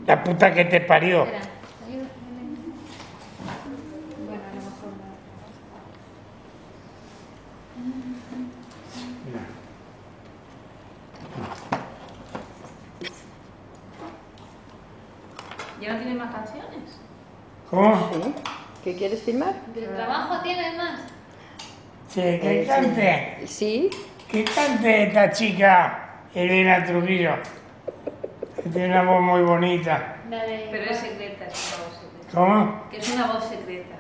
La puta que te parió. Espera, ayúdame. Bueno, a lo mejor no. ¿Ya no tiene más canciones? ¿Cómo? ¿Sí? ¿Qué quieres filmar? ¿Del trabajo tiene más? Sí, que cante. Sí. Que cante esta chica, Elena Trujillo. Que tiene una voz muy bonita. La de... Pero es secreta, es una voz secreta. ¿Cómo? Que es una voz secreta.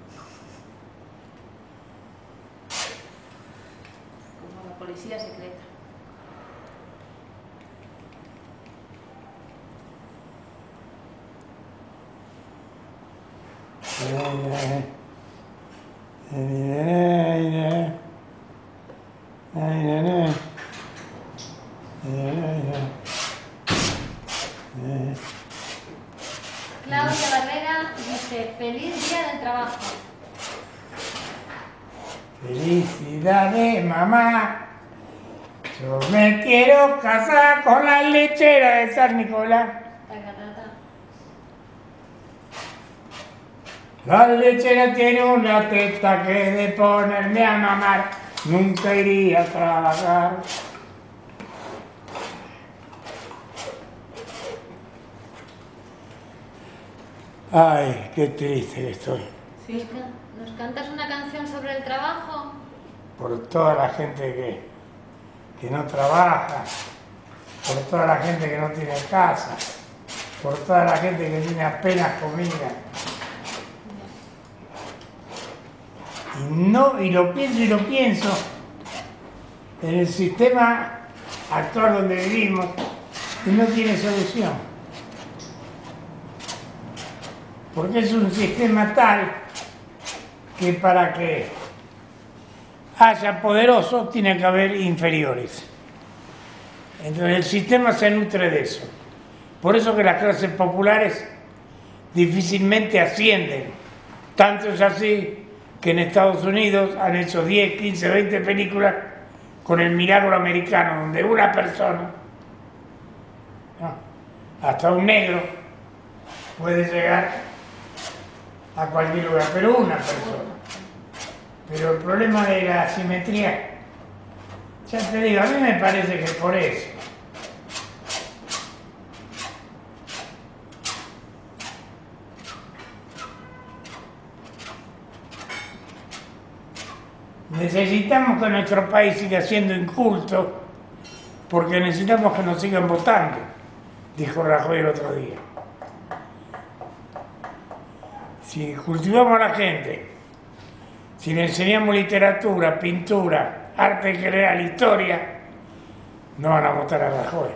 Como la policía secreta. Claudia Barrera dice, feliz día del trabajo. Felicidades, mamá. Yo me quiero casar con la lechera de San Nicolás. Tacatata. La lechera tiene una teta que de ponerme a mamar nunca iría a trabajar. Ay, qué triste que estoy. ¿Nos cantas una canción sobre el trabajo? Por toda la gente que no trabaja, por toda la gente que no tiene casa, por toda la gente que tiene apenas comida. Y lo pienso, en el sistema actual donde vivimos, que no tiene solución. Porque es un sistema tal que para que haya poderosos tiene que haber inferiores. Entonces el sistema se nutre de eso. Por eso que las clases populares difícilmente ascienden. Tanto es así que en Estados Unidos han hecho 10, 15, 20 películas con el milagro americano, donde una persona, hasta un negro, puede llegar a cualquier lugar, pero una persona. Pero el problema de la asimetría, ya te digo, a mí me parece que por eso. Necesitamos que nuestro país siga siendo inculto porque necesitamos que nos sigan votando, dijo Rajoy el otro día. Si cultivamos a la gente, si le enseñamos literatura, pintura, arte en general, historia, no van a votar a Rajoy.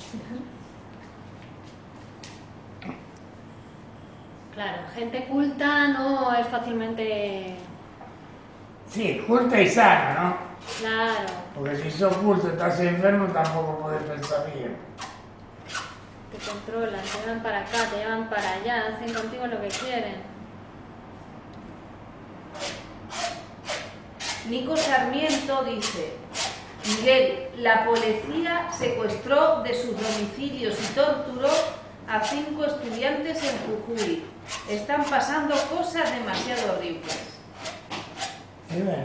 Claro, gente culta no es fácilmente... Sí, culta y sana, ¿no? Claro. Porque si sos culto y estás enfermo, tampoco podés pensar bien. Te controlan, te llevan para acá, te llevan para allá, hacen contigo lo que quieren. Nico Sarmiento dice: Miguel, la policía secuestró de sus domicilios y torturó a 5 estudiantes en Jujuy. Están pasando cosas demasiado horribles. Y bueno,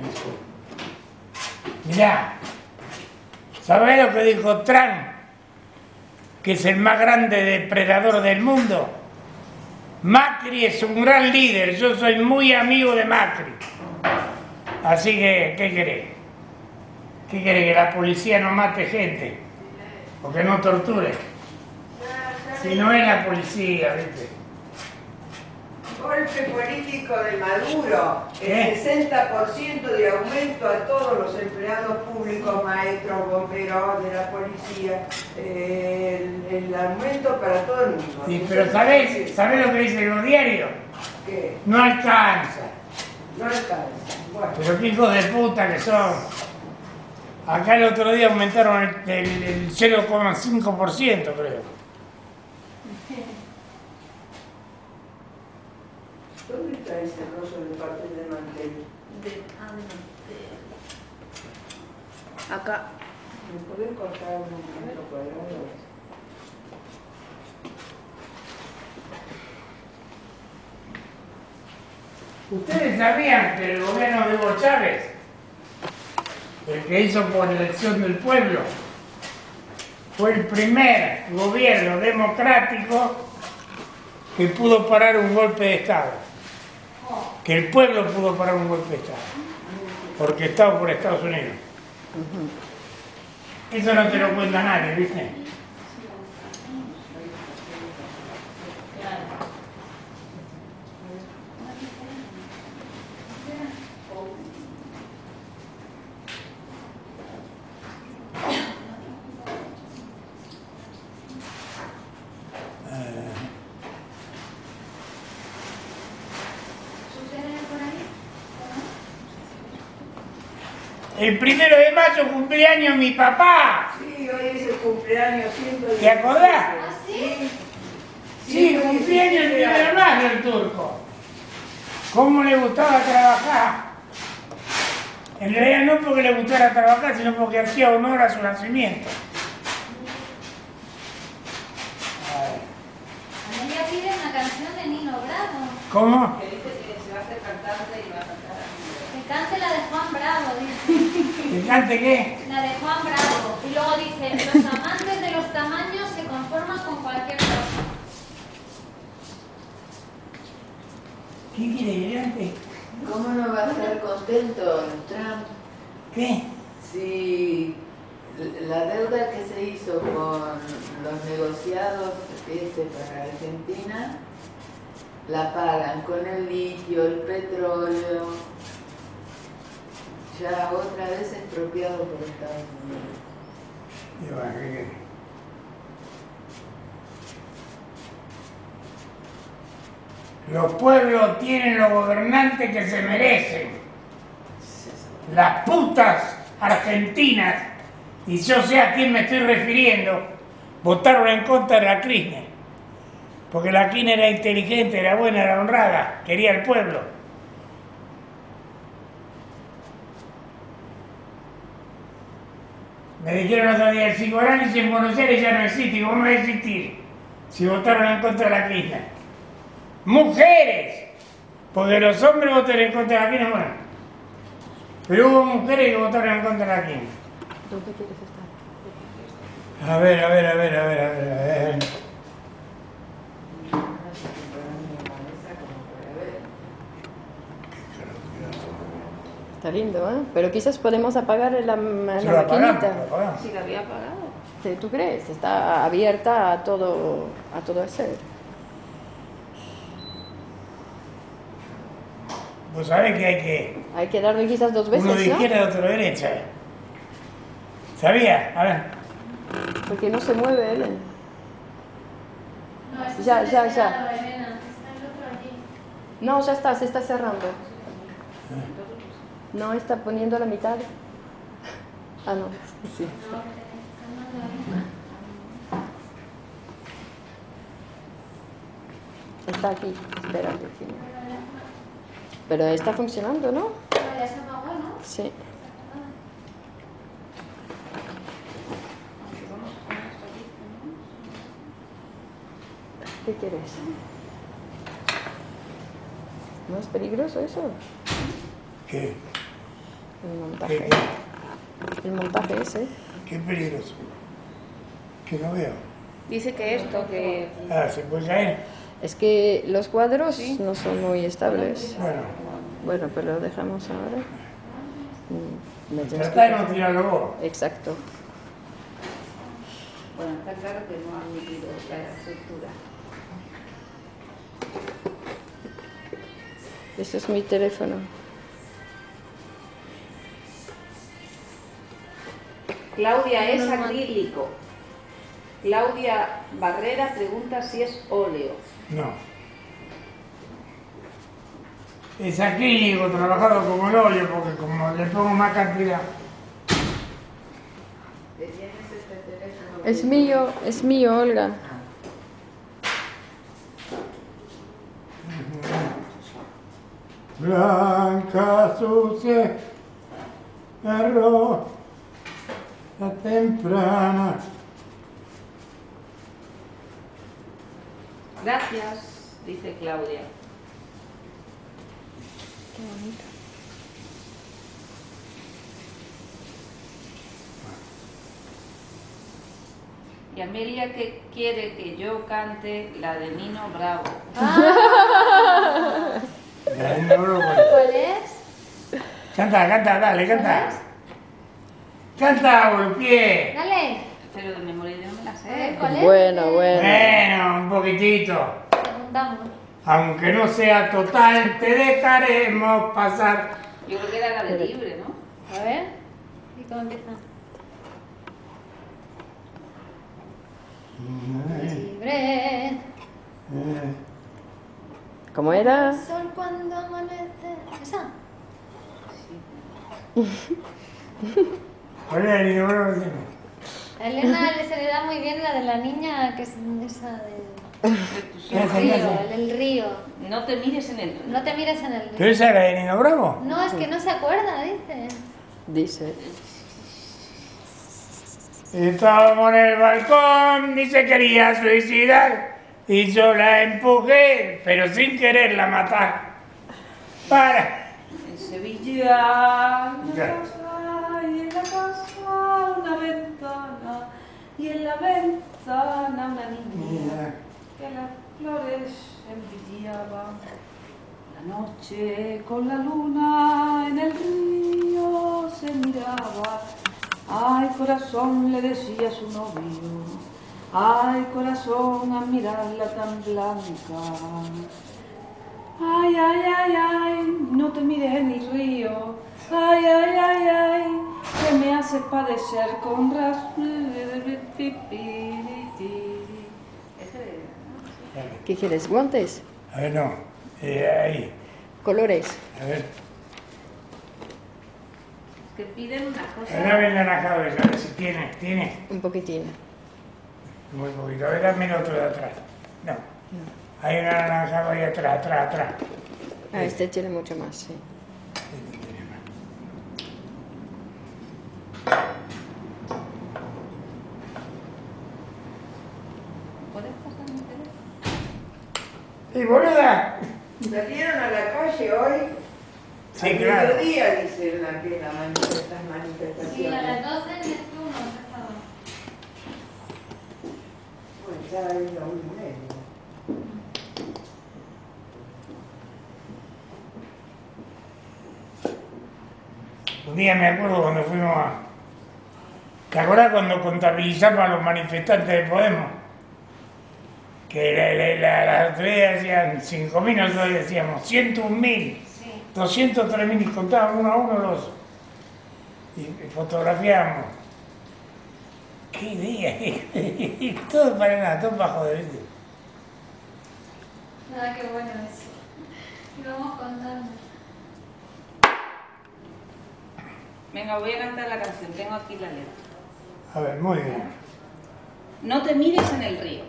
mirá, ¿sabés lo que dijo Trump? Que es el más grande depredador del mundo. Macri es un gran líder, yo soy muy amigo de Macri. Así que, ¿qué querés? ¿Qué querés? Que la policía no mate gente, o que no torture. Si no es la policía, ¿viste? Golpe político de Maduro, el ¿Qué? 60% de aumento a todos los empleados públicos, maestros, bomberos, de la policía, el aumento para todo el mundo. Sí, pero ¿sabés lo que dicen los diarios? ¿Qué? No alcanza. No alcanza. Bueno, Pero qué hijos de puta que son. Acá el otro día aumentaron el 0,5%, creo. ¿dónde está ese rollo de papel de mantel? Acá. ¿Me podés cortar un metro cuadrado? Ustedes sabían que el gobierno de Hugo Chávez, el que hizo por elección del pueblo, fue el primer gobierno democrático que pudo parar un golpe de Estado. Que el pueblo pudo parar un golpe de Estado. Orquestado por Estados Unidos. Eso no te lo cuenta nadie, ¿viste? El 1 de mayo cumpleaños mi papá. Sí, hoy es el cumpleaños 110. ¿Te acordás? ¿Ah, sí? Sí, cumpleaños el 1 de mayo el turco. ¿Cómo le gustaba trabajar? En realidad no porque le gustara trabajar, sino porque hacía honor a su nacimiento. Amelia pide una canción de Nino Bravo. ¿Cómo? Que dice que se va a hacer cantante y va a cantar. Que cante la de Juan Bravo, dice. ¿Que cante qué? La de Juan Bravo. Y luego dice, los amantes de los tamaños se conforman con cualquier cosa. ¿Quién quiere que cante? ¿Cómo no va a estar contento Trump ¿Qué? si la deuda que se hizo con los negociados para Argentina la pagan con el litio, el petróleo, ya otra vez expropiado por Estados Unidos? Y bueno, ¿qué querés? Los pueblos tienen los gobernantes que se merecen. Las putas argentinas, y yo sé a quién me estoy refiriendo, votaron en contra de la Kirchner. Porque la Kirchner era inteligente, era buena, era honrada, quería el pueblo. Me dijeron otro día, el Sigorani en Buenos Aires ya no existe, y ¿cómo va a existir? Si votaron en contra de la Kirchner. ¡Mujeres! Porque los hombres votaron en contra de la Kirchner, bueno. Pero hubo mujeres que votaron en contra de la Kirchner. ¿Dónde quieres estar? A ver. Está lindo, ¿eh? Pero quizás podemos apagar la Se lo apagamos, maquinita. lo apagamos. Si la había apagado. ¿Tú crees? Está abierta a todo hacer. Vos sabés que Hay que darle quizás dos veces, uno de ¿no? izquierda y otro de derecha. ¿Sabía? A ver. Porque no se mueve, Elena. No, este Ya, es el ya, deseado, ya. Elena. Está el otro allí. No, ya está, se está cerrando. No está poniendo la mitad. Ah, no. Sí. Está aquí, esperando al final. Pero está funcionando, ¿no? Pero ya se apagó, ¿no? Sí. ¿Qué quieres? ¿No es peligroso eso? ¿Qué? El montaje. El montaje ese. ¿Qué peligroso? Que no veo. Dice que esto, que Ah, ¿se puede caer? Es que los cuadros no son muy estables. Bueno, Bueno, pero lo dejamos ahora. Me tienes que- tratá de no tirarlo vos. Exacto. bueno, está claro que no ha admitido la estructura. Ese es mi teléfono. Claudia es acrílico. Claudia Barrera pregunta si es óleo. No. Es acrílico trabajado como el óleo, porque como le pongo más cantidad. Es mío, Olga. Blanca suce, arroz, la temprana. Gracias, dice Claudia. Qué bonito. Y Amelia que quiere que yo cante la de Nino Bravo. La de Nino Bravo. ¿Cuál es? Canta, dale, canta. Canta, golpeé. Dale. Pero de memoria yo no me la A ver, sé. ¿cuál es? Bueno, bueno. Bueno, un poquitito. Preguntamos. Aunque no sea total, te dejaremos pasar. Yo creo que era la de libre, ¿no? A ver. ¿Y cómo empieza? Libre. ¿Cómo era? El sol cuando amanece. ¿Esa? ¿Cuál es el libro? A Elena se le da muy bien la de la niña que es esa del río, el río. No te mires en el... No te mires en el ¿Pero río. esa era de Nino Bravo? No, es que no se acuerda, dice. Dice. Estábamos en el balcón y se quería suicidar. Y yo la empujé, pero sin quererla matar. Para. En Sevilla, una Ya. casa, y en la casa una ventana, y en la ventana una niña que las flores envidiaba. La noche con la luna en el río se miraba. Ay, corazón, le decía su novio. Ay, corazón, a mirarla tan blanca. Ay, ay, ay, ay, no te mires en el río. Ay, ay, ay, ay, que me haces padecer con ¿Qué quieres? ¿Guantes? A ver, no. Ahí. ¿Colores? A ver. Te piden una Ahora cosa. ven naranjado, a ver si tiene. Un poquitín. Muy poquito. A ver, dame el otro de atrás. No. Hay un anaranjado ahí atrás. Ah, este tiene mucho más, sí. ¿Puedes pasar mi teléfono? ¡Y boluda! ¿Salieron a la calle hoy? Sí, Al claro. mediodía, dicen aquí las Sí, a manifestaciones. las 12 en Neptuno empezaba. Bueno, ya hay la 1:30. Un día me acuerdo cuando fuimos a... ¿Te acuerdas cuando contabilizamos a los manifestantes de Podemos? Que las autoridades decían 5.000, nosotros decíamos 101.000, Sí. 203.000 y contaban uno a uno los... Y fotografiábamos. ¡Qué día! Todo para nada, todo bajo de vista. Nada, qué bueno eso. Y vamos contando. Venga, voy a cantar la canción, tengo aquí la letra. A ver, muy bien. No te mires en el río.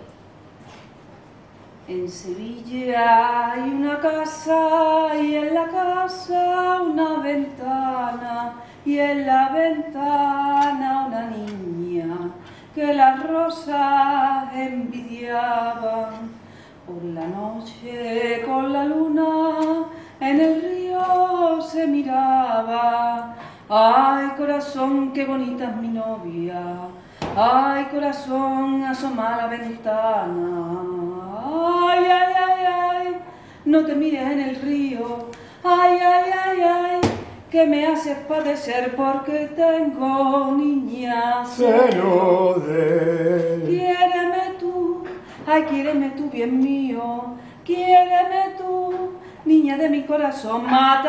En Sevilla hay una casa y en la casa una ventana y en la ventana una niña que las rosas envidiaban. Por la noche con la luna en el río se miraba. Ay, corazón, qué bonita es mi novia. Ay, corazón, asoma a la ventana. Ay, ay, ay, ay, no te mires en el río. Ay, ay, ay, ay, que me haces padecer porque tengo niña Cero de... Quiéreme tú, ay, quiéreme tú, bien mío. Quiéreme tú, niña de mi corazón.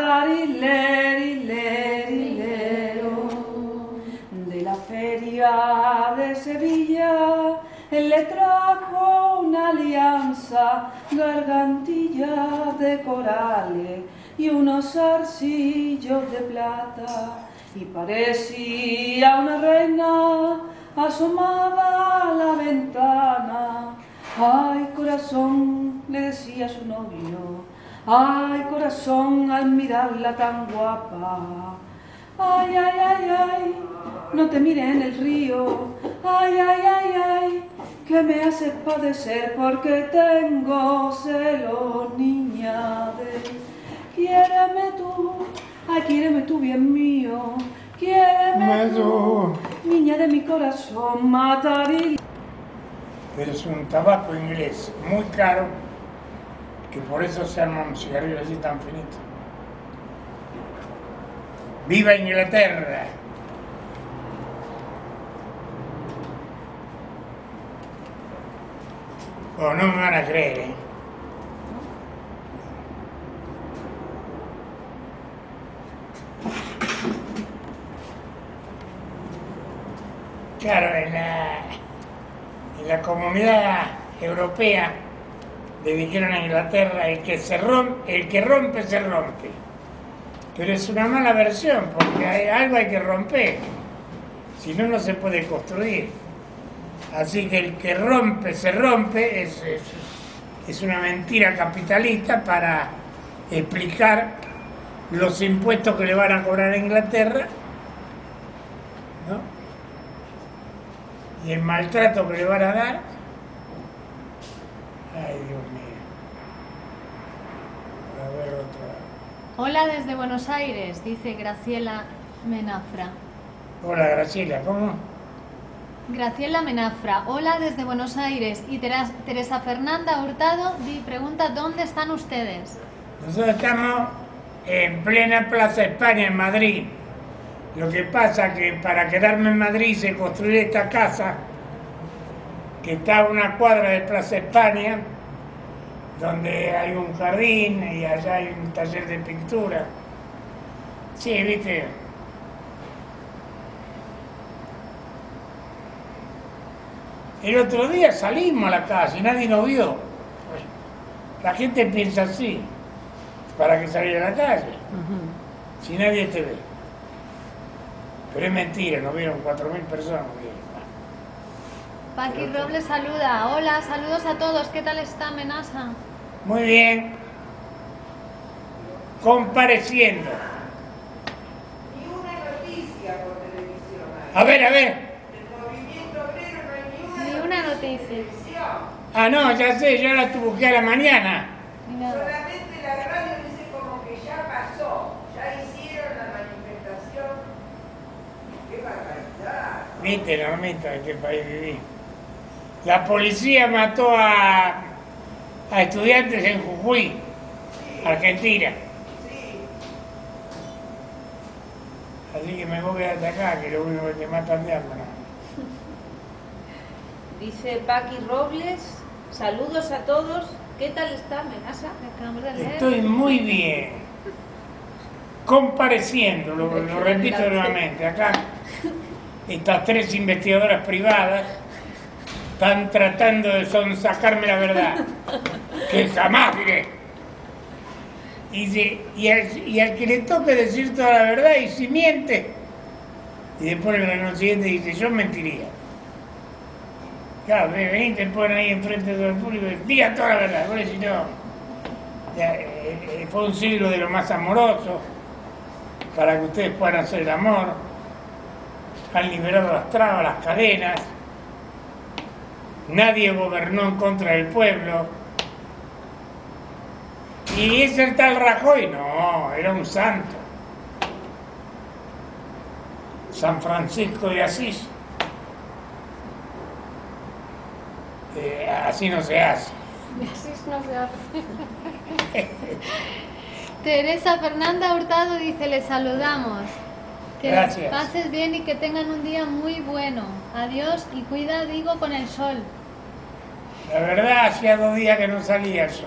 Matarilerilero. De la feria de Sevilla, él le trajo una alianza, gargantilla de corales y unos zarcillos de plata. Y parecía una reina asomada a la ventana. Ay, corazón, le decía su novio. Ay, corazón, al mirarla tan guapa. Ay, ay, ay, ay, no te mires en el río. Ay, ay, ay, ay, que me haces padecer porque tengo celos, niña de... quiéreme tú, bien mío, quiéreme tú, niña de mi corazón, mataré. Pero es un tabaco inglés muy caro, que por eso se arman un cigarrillo así tan finito. ¡Viva Inglaterra! Oh, no me van a creer, ¿eh? Claro, en la comunidad europea le dijeron a Inglaterra, el que rompe, se rompe. Pero es una mala versión, porque algo hay que romper. Si no, no se puede construir. Así que el que rompe, se rompe, es una mentira capitalista para explicar los impuestos que le van a cobrar a Inglaterra, ¿no? Y el maltrato que le van a dar. Ay, Dios mío. A ver otra. Hola desde Buenos Aires, dice Graciela Menafra. Hola, Graciela, ¿cómo? Graciela Menafra, hola desde Buenos Aires. Y Teresa Fernanda Hurtado pregunta, ¿dónde están ustedes? Nosotros estamos en plena Plaza España, en Madrid. Lo que pasa que para quedarme en Madrid se construyó esta casa, que está a una cuadra de Plaza España, donde hay un jardín y allá hay un taller de pintura. Sí, viste. El otro día salimos a la calle y nadie nos vio. La gente piensa así, ¿para qué salir a la calle? Si nadie te ve. Pero es mentira, nos vieron 4.000 personas. Paqui Robles saluda, hola, saludos a todos, ¿qué tal está Amenaza? Muy bien. Compareciendo. Ni una noticia por televisión. A ver. El movimiento obrero no hay Ni una noticia. televisión. Ah, no, ya sé, yo la busqué a la mañana. Ni nada. Solamente la radio dice como que ya pasó, ya hicieron la manifestación. ¡Qué barbaridad! Viste, Normita, en qué país viví. La policía mató a estudiantes en Jujuy, Argentina. Sí. Así que me voy a atacar, que lo único que te matan de hambre. Dice Paqui Robles, saludos a todos. ¿Qué tal está Amenaza? Acabamos de leer. Estoy muy bien. Compareciendo, lo repito nuevamente. Acá, estas 3 investigadoras privadas están tratando de sonsacarme la verdad, que jamás diré. Y al que le toque decir toda la verdad, y si miente, y después en el año siguiente dice, yo mentiría. Claro, ven, te ponen ahí enfrente de todo el público y diga toda la verdad, porque si no, fue un siglo de lo más amoroso, para que ustedes puedan hacer el amor, han liberado las trabas, las cadenas, nadie gobernó en contra del pueblo. Y ese el tal Rajoy, no, era un santo. San Francisco de Asís. Así no se hace. Así no se hace. Teresa Fernanda Hurtado dice, les saludamos. Que Gracias. pases bien y que tengan un día muy bueno. Adiós y cuida, digo, con el sol. La verdad, hacía 2 días que no salía el sol.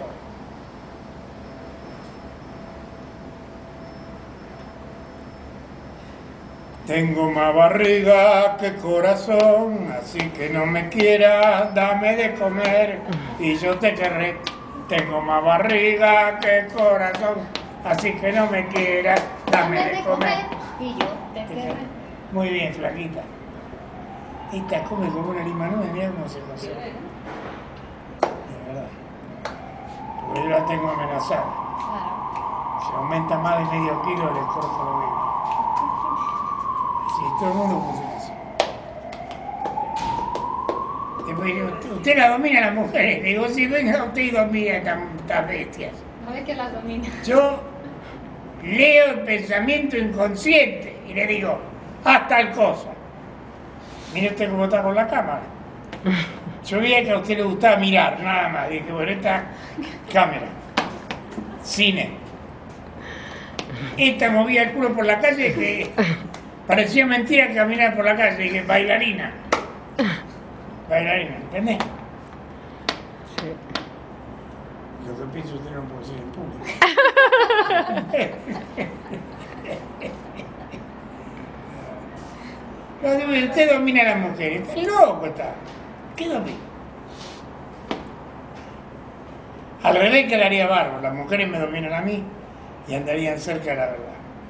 Tengo más barriga que corazón, así que no me quieras, dame de comer y yo te querré. Tengo más barriga que corazón, así que no me quieras, dame de comer. Y yo te querré. Muy bien, flaquita. Esta come como una limanúa, mira cómo se conserva. De verdad. Porque yo la tengo amenazada. Claro. Si aumenta más de medio kilo, le corto lo mismo. Así, todo el mundo funciona así. Después, usted la domina a las mujeres. Le digo, sí, venga usted y domina estas bestias. A ver quién las domina. Yo leo el pensamiento inconsciente y le digo, haz tal cosa. Mire usted cómo está con la cámara. Yo veía que a usted le gustaba mirar, nada más. Dije, bueno, esta cámara, cine. Esta movía el culo por la calle que parecía mentira que caminaba por la calle. Dije, bailarina. Bailarina, ¿entendés? Sí. Lo que pienso usted no puede decir en público. No, usted domina a las mujeres. Está loco, está. ¿Qué domina? Al revés que le haría barro. Las mujeres me dominan a mí y andarían cerca de la verdad.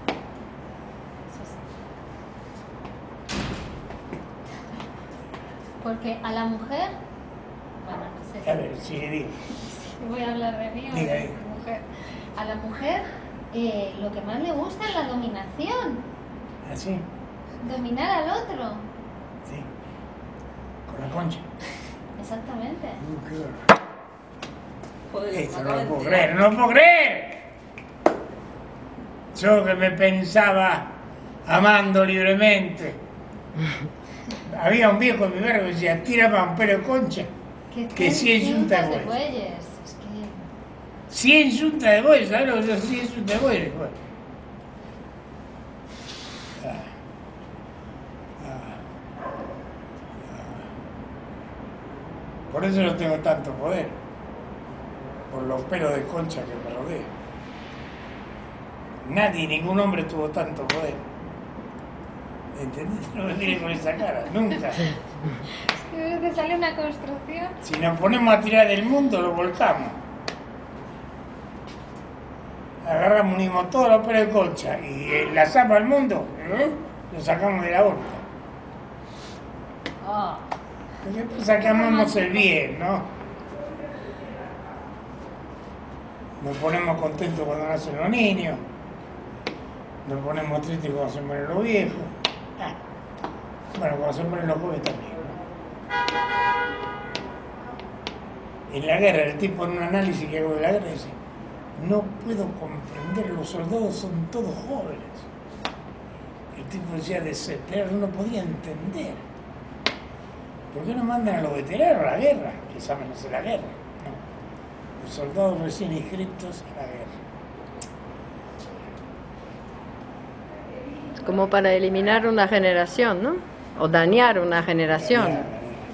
Porque a la mujer, bueno, no sé. A ver, sí, digo. Voy a hablar de mí o Diga, de diga. mi mujer. A la mujer lo que más le gusta es la dominación. Así, Dominar al otro. sí. Con la concha. Exactamente. Qué horror. Joder, Esto me no acabo lo de puedo enterar. creer, no lo puedo creer. Yo que me pensaba amando libremente. Había un viejo en mi barrio que decía, tírame un pelo de concha. Que 100 yuntas de bueyes. bueyes. Es que 100 yuntas de bueyes, ¿sabes lo que son 100 yuntas de bueyes? Bueno. Por eso no tengo tanto poder. Por los pelos de concha que me rodean. Nadie, ningún hombre tuvo tanto poder. ¿Entendés? No me mires con esa cara, nunca. te sale una construcción. Si nos ponemos a tirar del mundo, lo volcamos. Agarramos, unimos todos los pelos de concha y la zapa al mundo, lo sacamos de la órbita. Oh. Porque pasa que amamos el bien, ¿no? Nos ponemos contentos cuando nacen los niños. Nos ponemos tristes cuando se mueren los viejos. Bueno, cuando se mueren los jóvenes también, ¿no? En la guerra, el tipo en un análisis que hago de la guerra dice, no puedo comprender, los soldados son todos jóvenes. El tipo decía, desesperado, no podía entender. ¿Por qué no mandan a los veteranos a la guerra? Que saben hacer la guerra. No. Los soldados recién inscritos a la guerra. Es como para eliminar una generación, ¿no? O dañar una generación. La guerra.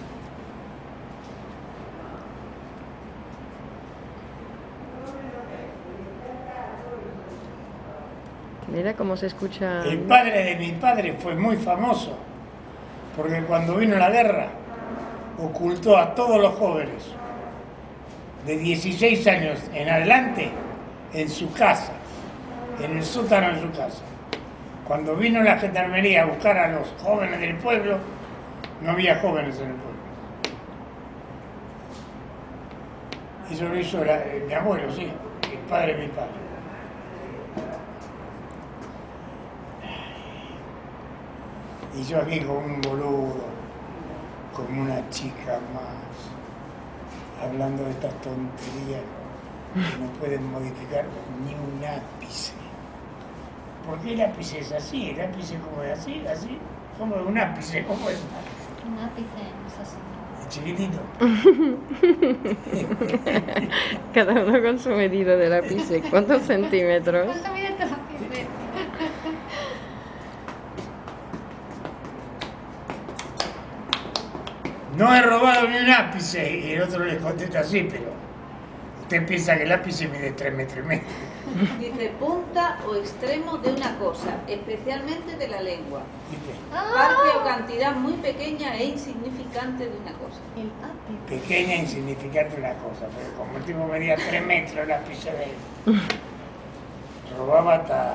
Mira cómo se escucha. El padre de mi padre fue muy famoso, porque cuando vino la guerra, ocultó a todos los jóvenes de 16 años en adelante en su casa, en el sótano de su casa. Cuando vino la gendarmería a buscar a los jóvenes del pueblo, no había jóvenes en el pueblo. Eso lo hizo mi abuelo, sí, el padre de mi padre. Y yo aquí como un boludo, como una chica más, hablando de estas tonterías que no pueden modificar ni un ápice. ¿Por qué el ápice es así? ¿El ápice como es así? ¿Así? ¿Cómo es un ápice? ¿Cómo es? Un ápice, es así. Es chiquitito. Cada uno con su medida del ápice. ¿Cuántos centímetros? ¿Cuánto mide tu ápice? No he robado ni un ápice. Y el otro le contesta así, pero usted piensa que el ápice mide 3 metros y medio. Dice punta o extremo de una cosa, especialmente de la lengua. ¿Viste? Parte o cantidad muy pequeña e insignificante de una cosa. El ápice. Pequeña e insignificante una cosa, pero como el tipo medía 3 metros el ápice de él, robaba hasta...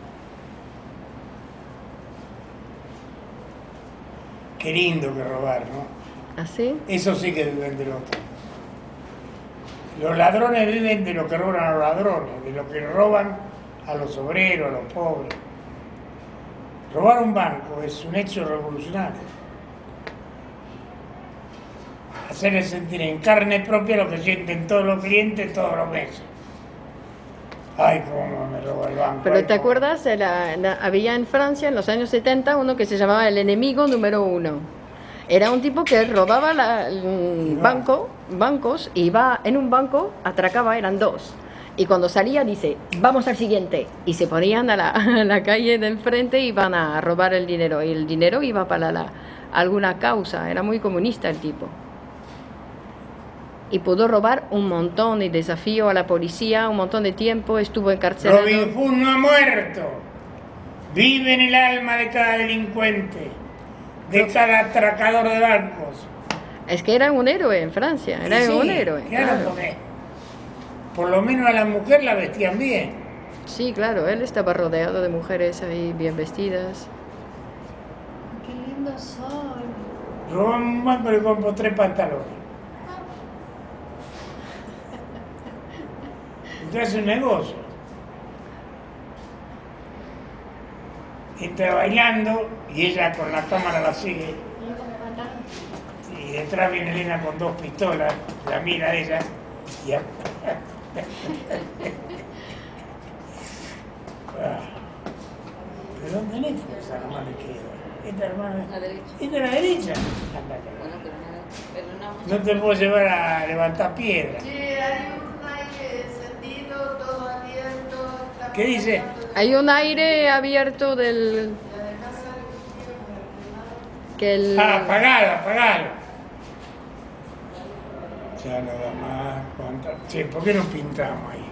Qué lindo que robar, ¿no? ¿Así? Eso sí que viven del otro. Los ladrones viven de lo que roban a los ladrones, de lo que roban a los obreros, a los pobres. Robar un banco es un hecho revolucionario. Hacerles sentir en carne propia lo que sienten todos los clientes todos los meses. Ay, cómo me robó el banco. Pero ay, ¿te cómo. acuerdas? Había en Francia en los años 70 uno que se llamaba el enemigo número 1. Era un tipo que robaba bancos, iba en un banco, atracaba, eran 2. Y cuando salía dice, vamos al siguiente. Y se ponían a la calle del frente y iban a robar el dinero. Y el dinero iba para alguna causa. Era muy comunista el tipo. Y pudo robar un montón y desafío a la policía un montón de tiempo. Estuvo encarcelado. Robin Hood no ha muerto. Vive en el alma de cada delincuente, de cada atracador de bancos. Es que era un héroe en Francia, era Sí, un héroe. Claro, Claro. porque por lo menos a la mujer la vestían bien. Sí, claro, él estaba rodeado de mujeres ahí bien vestidas. Qué lindo sol. Robó un banco y le compró 3 pantalones. Entonces es un negocio. Entra bailando y ella con la cámara la sigue. Y detrás viene Elena con 2 pistolas, la mira a ella y ya. ¿De dónde es esa hermana izquierda? Esta hermana. La derecha. Esta es la derecha. Bueno, pero no. No te puedo llevar a levantar piedra. Sí, hay un aire encendido, todo abierto. ¿Qué dice? Hay un aire abierto del... que el... Ah, apagalo. Ya nada más. Sí, ¿por qué no pintamos ahí?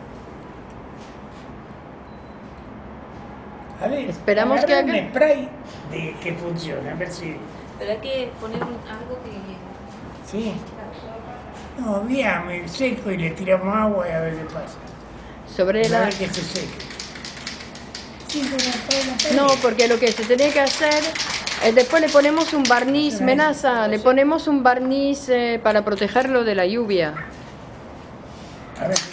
A ver, Esperamos que agarra haga- un spray que funcione, a ver si... Pero hay que poner algo que... ¿Sí? No, veamos, seco y le tiramos agua y a ver qué pasa. sobre A la... ver que se seque. Sí, pero la pared. No, porque lo que se tenía que hacer... después le ponemos un barniz, Menaza, le ponemos un barniz para protegerlo de la lluvia. A ver,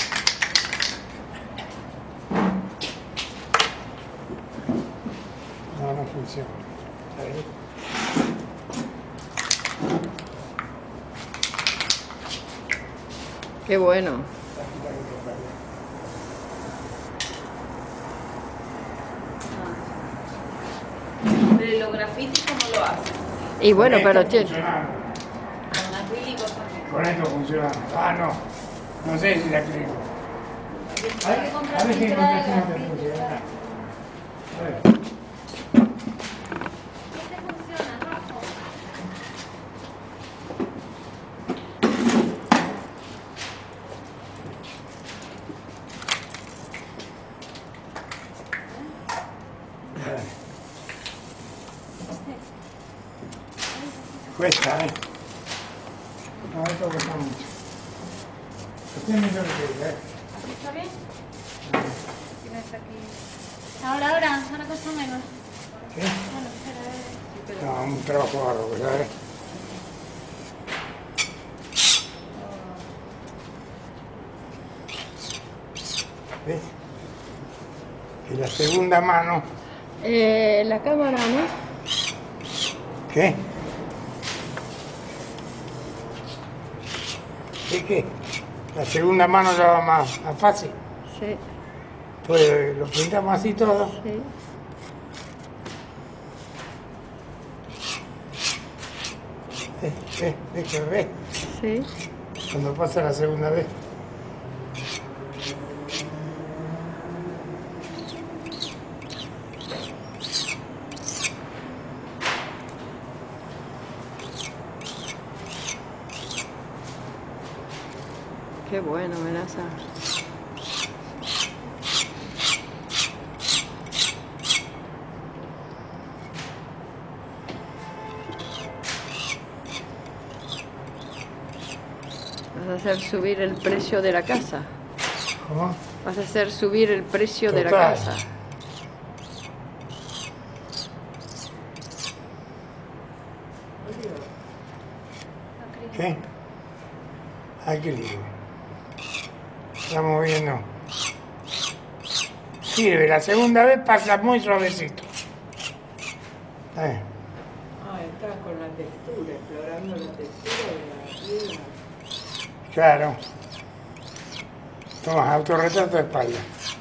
no funciona. A ver. Qué bueno. Pero los grafitis, ¿cómo lo hacen? Y bueno, Con pero... esto funcionando. Con acrílicos también. Con esto funciona. Ah, no. No sé si la creo. A ver si encontré si no te funciona. A ver. Este funciona, rojo. Cuesta, ¿eh? No, esto cuesta mucho. Este es mejor que ¿eh? ¿Está bien? Ahora cuesta menos. ¿Sí? Bueno, espera, a ver. No, un trabajo barro, ¿sabes? ¿Ves? Y la segunda mano, la cámara, ¿no? ¿qué? ¿Qué? La segunda mano ya va más fácil. Sí, Pues lo pintamos así todo. sí. ¿Ves que ves? Sí. Cuando pasa la segunda vez. Qué bueno, Menaza. Vas a hacer subir el precio de la casa. ¿Cómo? Vas a hacer subir el precio de la Total. casa. ¿Qué? Ay, qué lindo. Estamos viendo. Sirve, la segunda vez pasa muy suavecito. Ah, estás con la textura, explorando la textura de la piedra. Claro. Toma, autorretrato de espalda.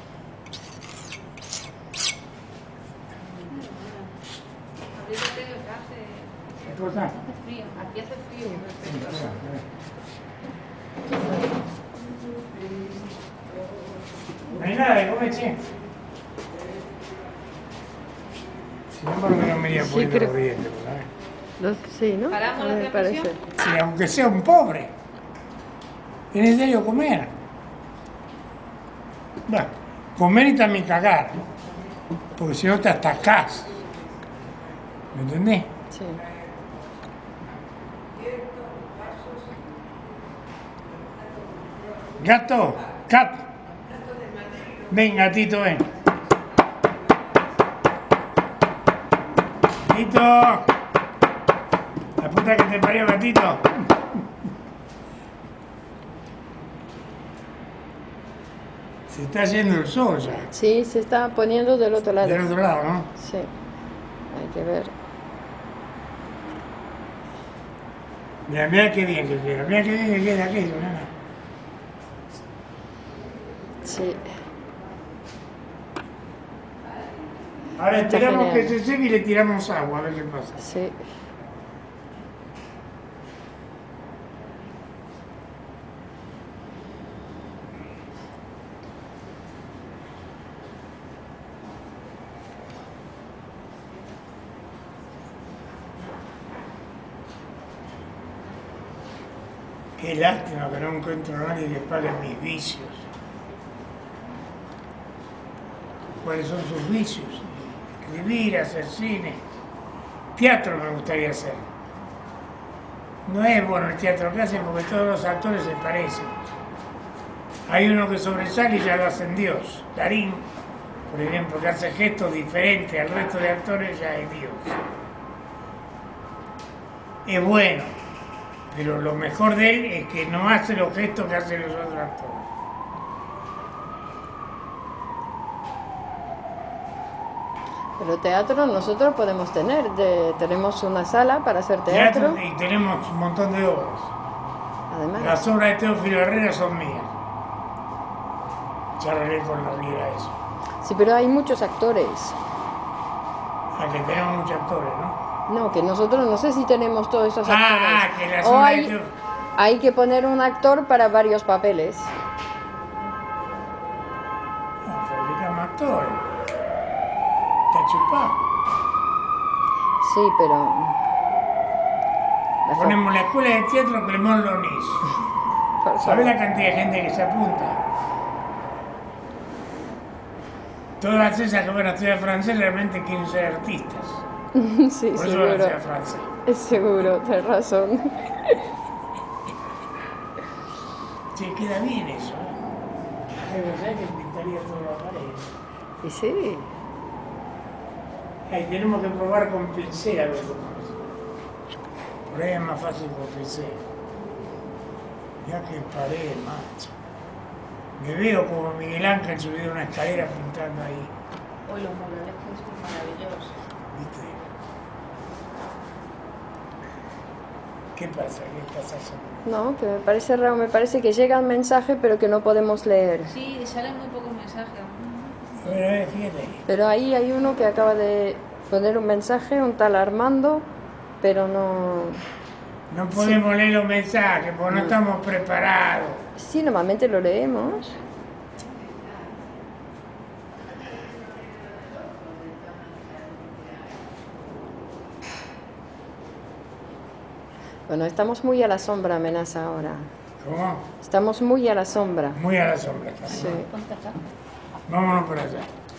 cosa? Hace frío. Aquí hace frío. No hay nada de comer, che. Si no, por lo menos me iría Sí, poniendo creo. los dientes, ¿sabes? Sí, ¿no? ¿Paramos la Me transmisión? parece. Sí, aunque sea un pobre. Es necesario comer. Bueno, comer y también cagar. Porque si no te atacás. ¿Me entendés? Sí. Gato, gato. Ven, gatito, ven. Gatito. La puta que te parió, gatito. Se está yendo el sol ya. Sí, se está poniendo del otro lado. Del otro lado, ¿no? Sí. Hay que ver. Mira, mira qué bien que queda. Mira qué bien que queda aquello, nana. Sí. Ahora Está esperamos que genial. se seque y le tiramos agua, a ver qué pasa. Sí. Qué lástima que no encuentro a nadie que pague mis vicios. ¿Cuáles son sus vicios? Escribir, hacer cine. Teatro me gustaría hacer. No es bueno el teatro que hacen porque todos los actores se parecen. Hay uno que sobresale y ya lo hacen Dios. Darín, por ejemplo, que hace gestos diferentes al resto de actores, ya es Dios. Es bueno, pero lo mejor de él es que no hace los gestos que hacen los otros actores. Pero teatro nosotros podemos tener. Tenemos una sala para hacer teatro. Y tenemos un montón de obras. Además. Las obras de Teófilo Herrera son mías. Ya arreglé con la vida eso. Sí, pero hay muchos actores. A que tenemos muchos actores, ¿no? No, que nosotros no sé si tenemos todos esos actores. Que las O obras de hay, Teófilo... hay que poner un actor para varios papeles. No, fabricamos actores. Está chupado. Sí, pero... Ponemos la escuela de teatro Clemón Lonís. Por ¿Sabes favor. la cantidad de gente que se apunta? Todas esas que van a estudiar francés realmente quieren ser artistas. Sí, Por eso van a seguro. estudiar francés. Es seguro, tienes razón. Che, queda bien eso. Es verdad que pintaría toda la pared. Y sí. Ay, tenemos que probar con pincel a ver cómo es. Por ahí es más fácil con pincel. Ya que pared, macho. Me veo como Miguel Ángel subido a una escalera pintando ahí. Hoy los murales son maravillosos. ¿Viste? ¿Qué pasa? ¿Qué estás haciendo? No, que me parece raro. Me parece que llega un mensaje pero que no podemos leer. Sí, salen muy pocos mensajes. A ver, fíjate ahí. Pero ahí hay uno que acaba de poner un mensaje, un tal Armando, pero no... No podemos leer los mensajes porque no estamos preparados. Sí, normalmente lo leemos. Bueno, estamos muy a la sombra, Amenaza, ahora. ¿Cómo? Estamos muy a la sombra. Muy a la sombra. Estamos. Sí. Ponte acá. Vámonos por allá.